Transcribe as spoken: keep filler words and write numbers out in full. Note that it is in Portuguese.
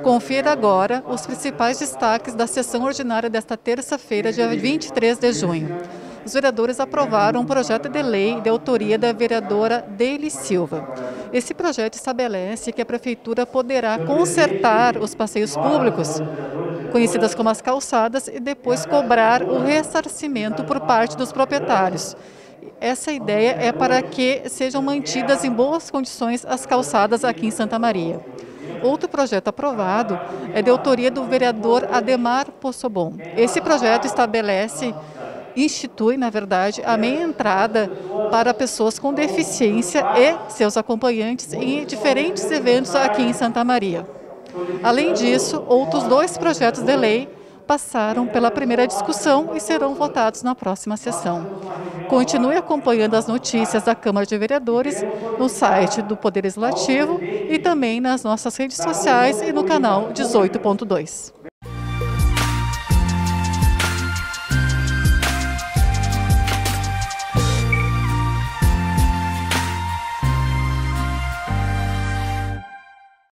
Confira agora os principais destaques da sessão ordinária desta terça-feira, dia vinte e três de junho. Os vereadores aprovaram um projeto de lei de autoria da vereadora Deile Silva. Esse projeto estabelece que a Prefeitura poderá consertar os passeios públicos, conhecidas como as calçadas, e depois cobrar o ressarcimento por parte dos proprietários. Essa ideia é para que sejam mantidas em boas condições as calçadas aqui em Santa Maria. Outro projeto aprovado é de autoria do vereador Ademar Possobon. Esse projeto estabelece, institui, na verdade, a meia entrada para pessoas com deficiência e seus acompanhantes em diferentes eventos aqui em Santa Maria. Além disso, outros dois projetos de lei passaram pela primeira discussão e serão votados na próxima sessão. Continue acompanhando as notícias da Câmara de Vereadores no site do Poder Legislativo e também nas nossas redes sociais e no canal dezoito ponto dois.